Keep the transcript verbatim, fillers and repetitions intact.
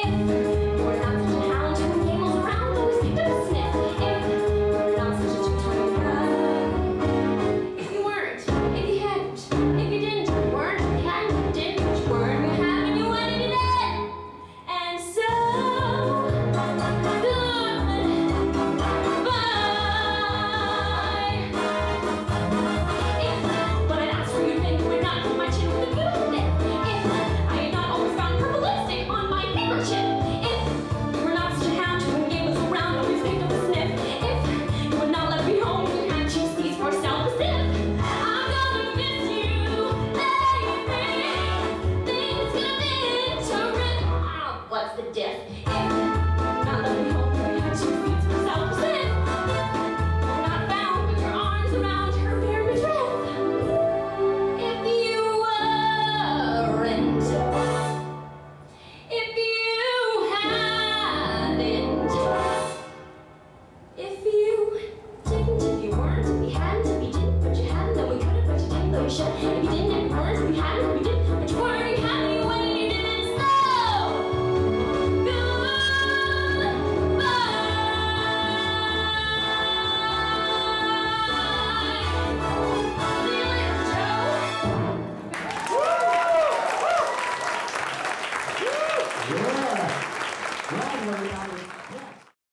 If you didn't, if you weren't, if you hadn't, if you didn't, but you hadn't, then we couldn't, but you didn't, though you should. If you didn't,